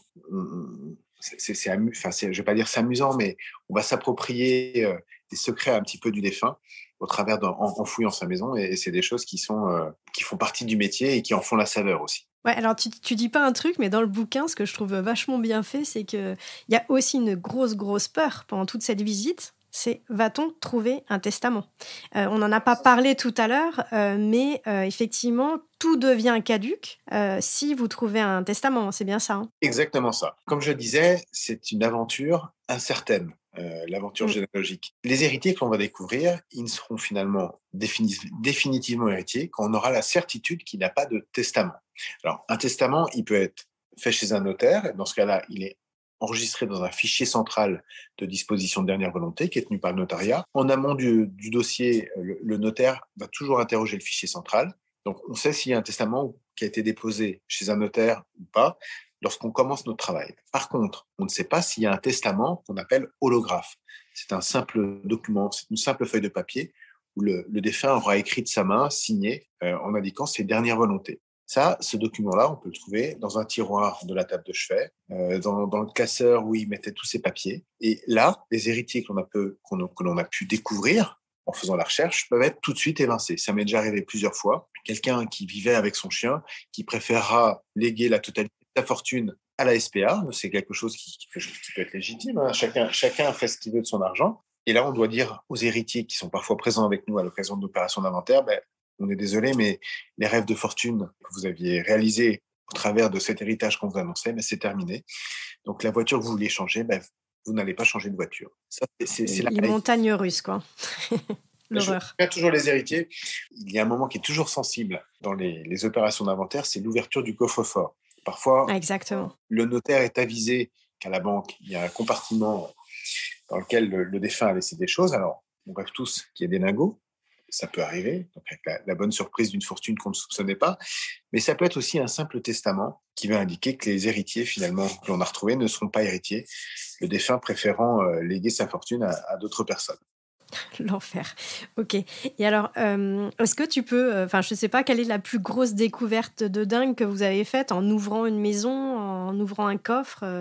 je ne vais pas dire c'est amusant, mais on va s'approprier des secrets un petit peu du défunt au travers en fouillant sa maison. Et c'est des choses qui font partie du métier et qui en font la saveur aussi. Ouais, alors tu dis pas un truc, mais dans le bouquin, ce que je trouve vachement bien fait, c'est qu'il y a aussi une grosse peur pendant toute cette visite. C'est va-t-on trouver un testament? On n'en a pas parlé tout à l'heure, mais effectivement, tout devient caduc si vous trouvez un testament. C'est bien ça, hein? Exactement ça. Comme je le disais, c'est une aventure incertaine, l'aventure généalogique. Les héritiers que l'on va découvrir, ils ne seront finalement définitivement héritiers quand on aura la certitude qu'il n'y a pas de testament. Alors, un testament, il peut être fait chez un notaire. Et dans ce cas-là, il est enregistré dans un fichier central de disposition de dernière volonté qui est tenu par le notariat. En amont du dossier, le notaire va toujours interroger le fichier central. Donc, on sait s'il y a un testament qui a été déposé chez un notaire ou pas lorsqu'on commence notre travail. Par contre, on ne sait pas s'il y a un testament qu'on appelle holographe. C'est un simple document, c'est une simple feuille de papier où le défunt aura écrit de sa main, signé, en indiquant ses dernières volontés. Ça, ce document-là, on peut le trouver dans un tiroir de la table de chevet, dans le classeur où il mettait tous ses papiers. Et là, les héritiers que l'on a pu découvrir en faisant la recherche peuvent être tout de suite évincés. Ça m'est déjà arrivé plusieurs fois. Quelqu'un qui vivait avec son chien, qui préférera léguer la totalité de sa fortune à la SPA, c'est quelque chose qui peut être légitime. Hein. Chacun fait ce qu'il veut de son argent. Et là, on doit dire aux héritiers qui sont parfois présents avec nous à l'occasion de l'opération d'inventaire, on est désolé, mais les rêves de fortune que vous aviez réalisés au travers de cet héritage qu'on vous annonçait, c'est terminé. Donc, la voiture que vous vouliez changer, vous n'allez pas changer de voiture. Ça, c'est les montagnes russes, quoi. L'horreur. Je toujours les héritiers. Il y a un moment qui est toujours sensible dans les opérations d'inventaire, c'est l'ouverture du coffre-fort. Parfois, exactement. Le notaire est avisé qu'à la banque, il y a un compartiment dans lequel le défunt a laissé des choses. Alors, on rêve tous qu'il y ait des lingots. Ça peut arriver, donc avec la bonne surprise d'une fortune qu'on ne soupçonnait pas. Mais ça peut être aussi un simple testament qui va indiquer que les héritiers, finalement, que l'on a retrouvés, ne seront pas héritiers, le défunt préférant léguer sa fortune à d'autres personnes. L'enfer. Ok. Et alors, est-ce que tu peux... je ne sais pas, quelle est la plus grosse découverte de dingue que vous avez faite en ouvrant une maison, en ouvrant un coffre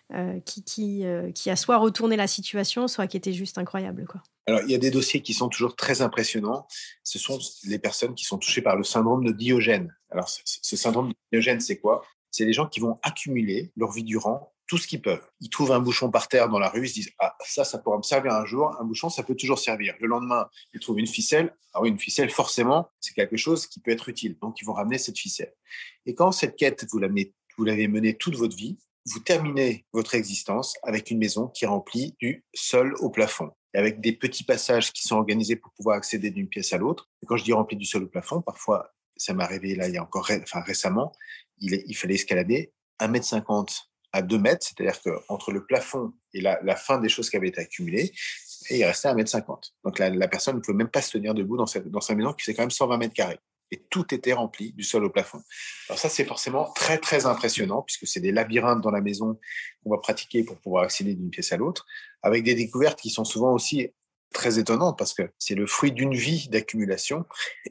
qui a soit retourné la situation, soit qui était juste incroyable, quoi. Alors, il y a des dossiers qui sont toujours très impressionnants. Ce sont les personnes qui sont touchées par le syndrome de Diogène. Alors, ce syndrome de Diogène, c'est quoi ? C'est les gens qui vont accumuler leur vie durant tout ce qu'ils peuvent. Ils trouvent un bouchon par terre dans la rue, ils se disent « Ah, ça pourra me servir un jour. Un bouchon, ça peut toujours servir. » Le lendemain, ils trouvent une ficelle. Ah oui, une ficelle, forcément, c'est quelque chose qui peut être utile. Donc, ils vont ramener cette ficelle. Et quand cette quête, vous l'avez menée toute votre vie, vous terminez votre existence avec une maison qui est remplie du sol au plafond, avec des petits passages qui sont organisés pour pouvoir accéder d'une pièce à l'autre. Et quand je dis rempli du sol au plafond, parfois, ça m'est arrivé là, récemment, il fallait escalader 1,50 m à 2 mètres, c'est-à-dire qu'entre le plafond et la fin des choses qui avaient été accumulées, et il restait 1,50 m. Donc la personne ne pouvait même pas se tenir debout dans sa maison qui fait quand même 120 mètres carrés. Et tout était rempli du sol au plafond. Alors ça, c'est forcément très, très impressionnant puisque c'est des labyrinthes dans la maison qu'on va pratiquer pour pouvoir accéder d'une pièce à l'autre, avec des découvertes qui sont souvent aussi très étonnantes parce que c'est le fruit d'une vie d'accumulation.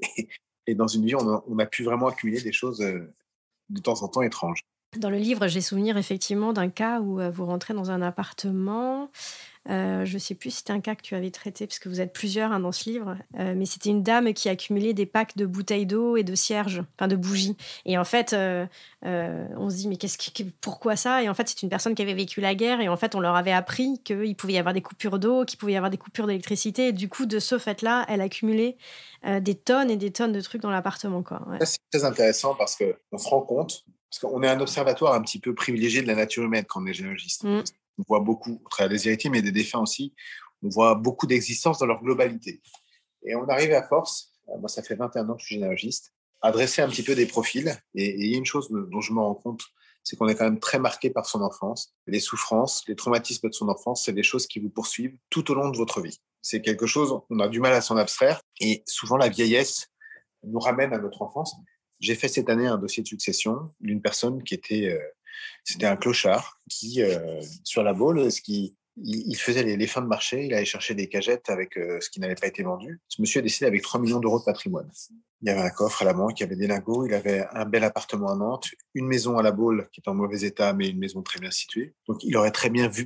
Et dans une vie, on a pu vraiment accumuler des choses de temps en temps étranges. Dans le livre, j'ai souvenir effectivement d'un cas où vous rentrez dans un appartement. Je ne sais plus si c'était un cas que tu avais traité, parce que vous êtes plusieurs dans ce livre, mais c'était une dame qui accumulait des packs de bouteilles d'eau et de cierges, de bougies. Et en fait, on se dit, mais pourquoi ça ? Et en fait, c'est une personne qui avait vécu la guerre, et en fait, on leur avait appris qu'il pouvait y avoir des coupures d'eau, qu'il pouvait y avoir des coupures d'électricité. Et du coup, de ce fait-là, elle accumulait des tonnes et des tonnes de trucs dans l'appartement, quoi. Ouais. Ça, c'est très intéressant parce qu'on se rend compte, parce qu'on est un observatoire un petit peu privilégié de la nature humaine quand on est généalogiste. On voit beaucoup, au travers des héritiers, mais des défunts aussi, on voit beaucoup d'existences dans leur globalité. Et on arrive à force, moi ça fait 21 ans que je suis généalogiste, à dresser un petit peu des profils. Et il y a une chose dont je me rends compte, c'est qu'on est quand même très marqué par son enfance. Les souffrances, les traumatismes de son enfance, c'est des choses qui vous poursuivent tout au long de votre vie. C'est quelque chose, on a du mal à s'en abstraire. Et souvent, la vieillesse nous ramène à notre enfance. J'ai fait cette année un dossier de succession d'une personne qui c'était un clochard qui, sur la Baule, il faisait les fins de marché, il allait chercher des cagettes avec ce qui n'avait pas été vendu. Ce monsieur est décédé avec 3 millions d'euros de patrimoine. Il y avait un coffre à la banque, il y avait des lingots, il avait un bel appartement à Nantes, une maison à la Baule qui est en mauvais état, mais une maison très bien située. Donc il aurait très bien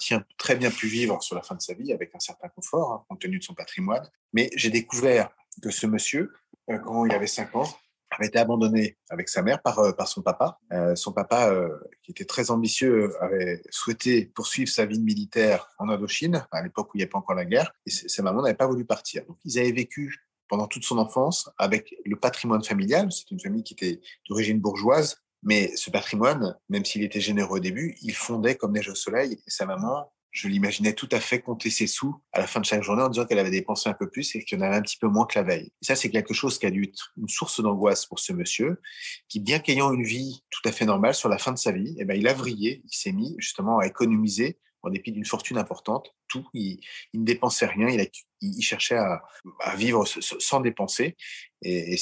pu vivre sur la fin de sa vie avec un certain confort, compte tenu de son patrimoine. Mais j'ai découvert que ce monsieur, quand il avait 5 ans, avait été abandonné avec sa mère par son papa. Son papa, qui était très ambitieux, avait souhaité poursuivre sa vie de militaire en Indochine, à l'époque où il n'y avait pas encore la guerre, et sa maman n'avait pas voulu partir. Donc, ils avaient vécu pendant toute son enfance avec le patrimoine familial. C'est une famille qui était d'origine bourgeoise, mais ce patrimoine, même s'il était généreux au début, il fondait comme neige au soleil, et sa maman je l'imaginais tout à fait compter ses sous à la fin de chaque journée en disant qu'elle avait dépensé un peu plus et qu'il y en avait un petit peu moins que la veille. Et ça, c'est quelque chose qui a dû être une source d'angoisse pour ce monsieur qui, bien qu'ayant une vie tout à fait normale sur la fin de sa vie, eh ben, il a vrillé, il s'est mis justement à économiser en dépit d'une fortune importante, tout. Il ne dépensait rien, il cherchait à vivre sans dépenser. Et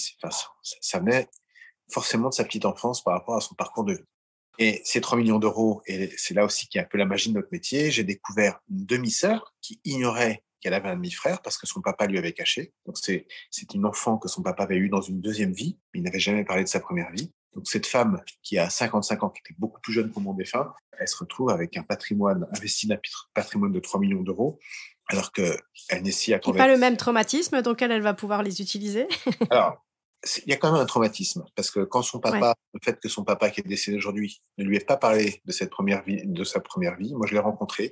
ça venait forcément de sa petite enfance par rapport à son parcours de vie. Et ces 3 millions d'euros, et c'est là aussi qu'il y a un peu la magie de notre métier, j'ai découvert une demi-sœur qui ignorait qu'elle avait un demi-frère parce que son papa lui avait caché. Donc c'est une enfant que son papa avait eue dans une deuxième vie, mais il n'avait jamais parlé de sa première vie. Donc cette femme qui a 55 ans, qui était beaucoup plus jeune que mon défunt, elle se retrouve avec un patrimoine investi, un patrimoine de 3 millions d'euros, alors qu'elle n'est si accordée. Et pas le même traumatisme, donc elle va pouvoir les utiliser. Alors, il y a quand même un traumatisme, parce que quand son papa, le fait que son papa qui est décédé aujourd'hui ne lui ait pas parlé de sa première vie, moi je l'ai rencontré,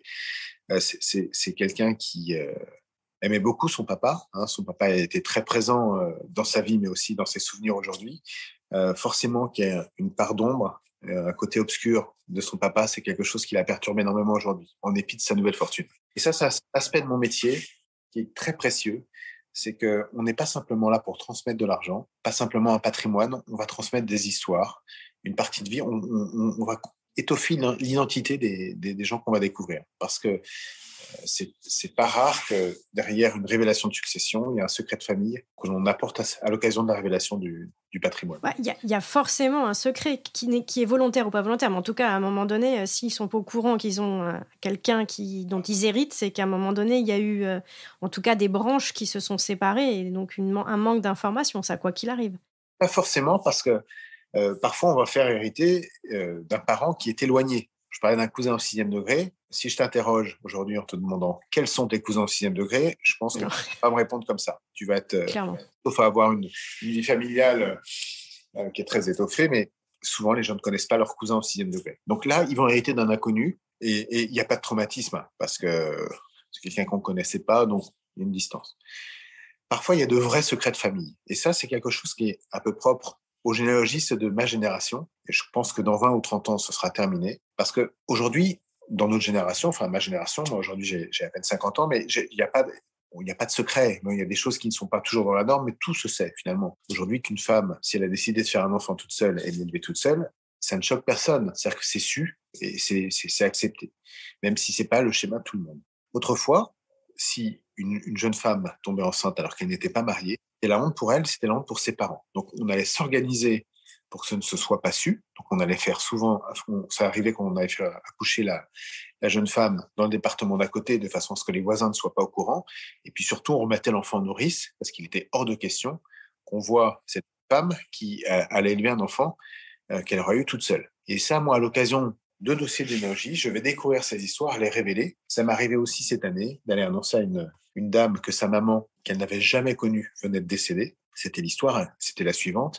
c'est quelqu'un qui aimait beaucoup son papa. Son papa était très présent dans sa vie, mais aussi dans ses souvenirs aujourd'hui. Forcément qu'il y a une part d'ombre, un côté obscur de son papa, c'est quelque chose qui l'a perturbé énormément aujourd'hui, en dépit de sa nouvelle fortune. Et ça, c'est un aspect de mon métier qui est très précieux. C'est qu'on n'est pas simplement là pour transmettre de l'argent, pas simplement un patrimoine, on va transmettre des histoires, une partie de vie, on va étoffer l'identité des gens qu'on va découvrir. Parce que c'est pas rare que derrière une révélation de succession, il y a un secret de famille que l'on apporte à l'occasion de la révélation du patrimoine. Il y a forcément un secret qui est volontaire ou pas volontaire, mais en tout cas, à un moment donné, s'ils ne sont pas au courant qu'ils ont quelqu'un dont ils héritent, c'est qu'à un moment donné, il y a eu en tout cas des branches qui se sont séparées et donc un manque d'information, ça, quoi qu'il arrive. Pas forcément, parce que parfois, on va faire hériter d'un parent qui est éloigné. Je parlais d'un cousin au 6e degré. Si je t'interroge aujourd'hui en te demandant quels sont tes cousins au 6e degré, je pense que tu ne vas pas me répondre comme ça. Tu vas être, sauf à avoir une vie familiale qui est très étoffée, mais souvent les gens ne connaissent pas leurs cousins au 6e degré. Donc là, ils vont hériter d'un inconnu et il n'y a pas de traumatisme parce que c'est quelqu'un qu'on ne connaissait pas, donc il y a une distance. Parfois, il y a de vrais secrets de famille. Et ça, c'est quelque chose qui est un peu propre aux généalogistes de ma génération. Et je pense que dans 20 ou 30 ans, ce sera terminé. Parce qu'aujourd'hui, dans notre génération, enfin ma génération, moi aujourd'hui j'ai à peine 50 ans, mais il n'y a pas de secret. Il y a des choses qui ne sont pas toujours dans la norme, mais tout se sait finalement. Aujourd'hui, qu'une femme, si elle a décidé de faire un enfant toute seule et de l'élever toute seule, ça ne choque personne. C'est-à-dire que c'est su et c'est accepté, même si ce n'est pas le schéma de tout le monde. Autrefois, si une jeune femme tombait enceinte alors qu'elle n'était pas mariée, et la honte pour elle, c'était la honte pour ses parents. Donc on allait s'organiser pour que ce ne se soit pas su. Donc on allait faire souvent, ça arrivait qu'on allait faire accoucher la jeune femme dans le département d'à côté de façon à ce que les voisins ne soient pas au courant. Et puis surtout, on remettait l'enfant en nourrice parce qu'il était hors de question qu'on voit cette femme qui allait élever un enfant qu'elle aurait eu toute seule. Et ça, moi, à l'occasion de dossiers d'énergie, je vais découvrir ces histoires, les révéler. Ça m'est arrivé aussi cette année d'aller annoncer à une dame que sa maman, qu'elle n'avait jamais connue, venait de décéder. C'était l'histoire, c'était la suivante.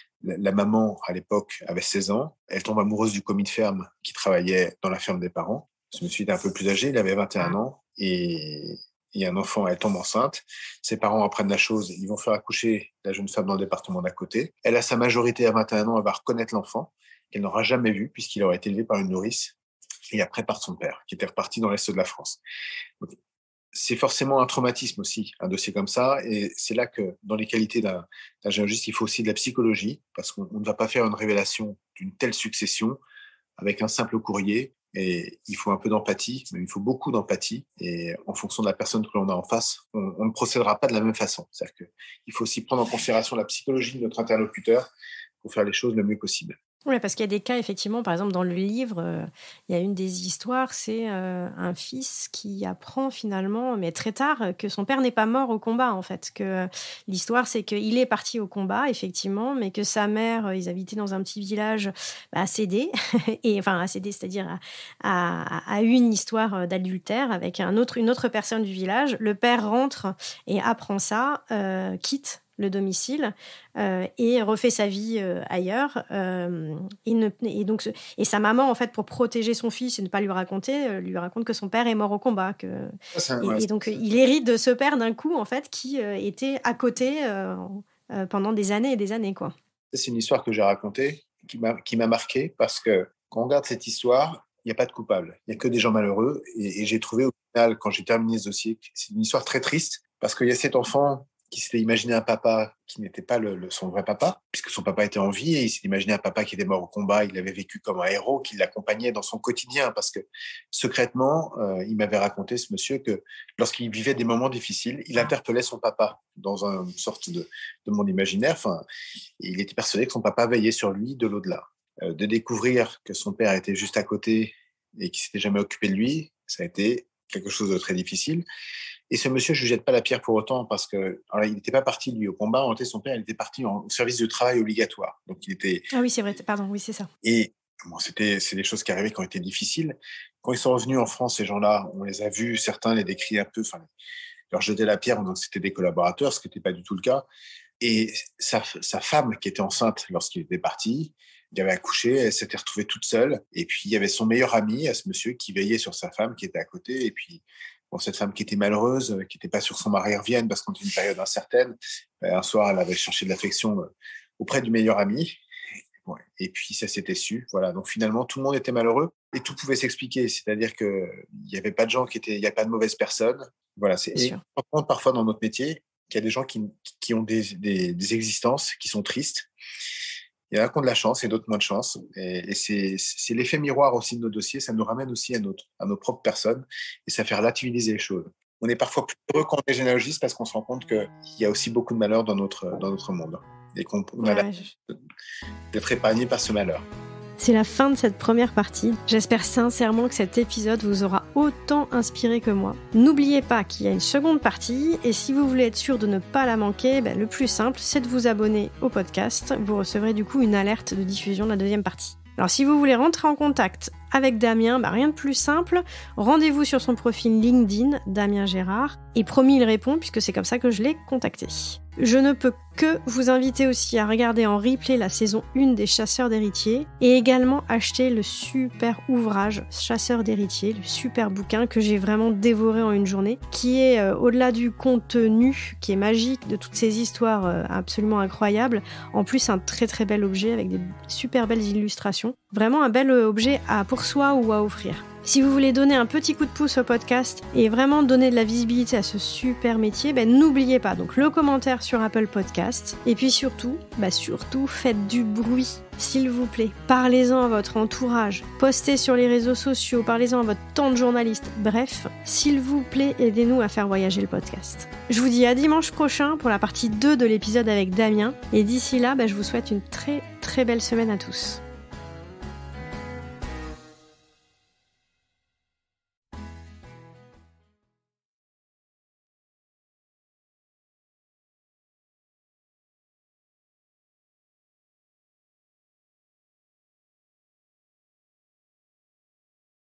La maman, à l'époque, avait 16 ans. Elle tombe amoureuse du commis de ferme qui travaillait dans la ferme des parents. Ce monsieur était un peu plus âgé, il avait 21 ans. Et un enfant, elle tombe enceinte. Ses parents apprennent la chose, ils vont faire accoucher la jeune femme dans le département d'à côté. Elle, à sa majorité, à 21 ans, elle va reconnaître l'enfant qu'elle n'aura jamais vu puisqu'il aurait été élevé par une nourrice et après par son père, qui était reparti dans l'Est de la France. Donc, c'est forcément un traumatisme aussi, un dossier comme ça. Et c'est là que, dans les qualités d'un généalogiste, il faut aussi de la psychologie, parce qu'on ne va pas faire une révélation d'une telle succession avec un simple courrier. Et il faut un peu d'empathie, mais il faut beaucoup d'empathie. Et en fonction de la personne que l'on a en face, on ne procédera pas de la même façon. C'est-à-dire qu'il faut aussi prendre en considération la psychologie de notre interlocuteur pour faire les choses le mieux possible. Oui, parce qu'il y a des cas, effectivement, par exemple, dans le livre, il y a une des histoires, c'est un fils qui apprend finalement, mais très tard, que son père n'est pas mort au combat, en fait. Que l'histoire, c'est qu'il est parti au combat, effectivement, mais que sa mère, ils habitaient dans un petit village, a cédé, c'est-à-dire a eu une histoire d'adultère avec une autre personne du village. Le père rentre et apprend ça, quitte le domicile et refait sa vie ailleurs et sa maman, en fait, pour protéger son fils et ne pas lui raconte que son père est mort au combat et donc il hérite de ce père d'un coup, en fait, qui était à côté pendant des années et des années, quoi. C'est une histoire que j'ai racontée qui m'a marqué parce que quand on regarde cette histoire, il n'y a pas de coupable. Il n'y a que des gens malheureux. Et j'ai trouvé au final, quand j'ai terminé ce dossier, c'est une histoire très triste parce qu'il y a cet enfant qui s'était imaginé un papa qui n'était pas son vrai papa, puisque son papa était en vie, et il s'est imaginé un papa qui était mort au combat. Il l'avait vécu comme un héros, qui l'accompagnait dans son quotidien, parce que secrètement, il m'avait raconté, ce monsieur, que lorsqu'il vivait des moments difficiles, il interpellait son papa dans une sorte de monde imaginaire. Enfin, il était persuadé que son papa veillait sur lui de l'au-delà. De découvrir que son père était juste à côté et qu'il s'était jamais occupé de lui, ça a été quelque chose de très difficile. Et ce monsieur, je ne jette pas la pierre pour autant, parce que il n'était pas parti, lui, au combat. En fait, son père, il était parti en service de travail obligatoire. Donc, il était... Ah oui, c'est vrai. Pardon, oui, c'est ça. Et bon, c'est des choses qui arrivaient, qui ont été difficiles. Quand ils sont revenus en France, ces gens-là, on les a vus, certains les décrivent un peu, leur jetaient la pierre, donc c'était des collaborateurs, ce qui n'était pas du tout le cas. Et sa femme, qui était enceinte lorsqu'il était parti, il avait accouché, elle s'était retrouvée toute seule. Et puis, il y avait son meilleur ami, à ce monsieur, qui veillait sur sa femme, qui était à côté. Et puis, bon, cette femme qui était malheureuse, qui n'était pas sûre que son mari revienne parce qu'on était une période incertaine. Un soir, elle avait cherché de l'affection auprès du meilleur ami. Ouais. Et puis, ça s'était su. Voilà. Donc, finalement, tout le monde était malheureux et tout pouvait s'expliquer. C'est-à-dire qu'il n'y avait pas de gens il n'y a pas de mauvaises personnes. Voilà. C'est important parfois dans notre métier qu'il y a des gens qui ont des existences qui sont tristes. Il y en a qui ont de la chance et d'autres moins de chance. Et c'est l'effet miroir aussi de nos dossiers. Ça nous ramène aussi à nos propres personnes et ça fait relativiser les choses. On est parfois plus heureux quand on est généalogiste parce qu'on se rend compte qu'il y a aussi beaucoup de malheur dans notre monde et qu'on a d'être épargné par ce malheur. C'est la fin de cette première partie. J'espère sincèrement que cet épisode vous aura autant inspiré que moi. N'oubliez pas qu'il y a une seconde partie et si vous voulez être sûr de ne pas la manquer, le plus simple, c'est de vous abonner au podcast. Vous recevrez du coup une alerte de diffusion de la deuxième partie. Alors si vous voulez rentrer en contact avec Damien, rien de plus simple, rendez-vous sur son profil LinkedIn, Damien Gérard, et promis il répond puisque c'est comme ça que je l'ai contacté. Je ne peux que vous inviter aussi à regarder en replay la saison 1 des Chasseurs d'héritiers et également acheter le super ouvrage Chasseurs d'héritiers, le super bouquin que j'ai vraiment dévoré en une journée, qui est au-delà du contenu qui est magique, de toutes ces histoires absolument incroyables, en plus un très très bel objet avec des super belles illustrations. Vraiment un bel objet pour soi ou à offrir. Si vous voulez donner un petit coup de pouce au podcast et vraiment donner de la visibilité à ce super métier, n'oubliez pas donc le commentaire sur Apple Podcast. Et puis surtout, faites du bruit, s'il vous plaît. Parlez-en à votre entourage, postez sur les réseaux sociaux, parlez-en à votre tante journaliste. Bref, s'il vous plaît, aidez-nous à faire voyager le podcast. Je vous dis à dimanche prochain pour la partie 2 de l'épisode avec Damien. Et d'ici là, je vous souhaite une très très belle semaine à tous.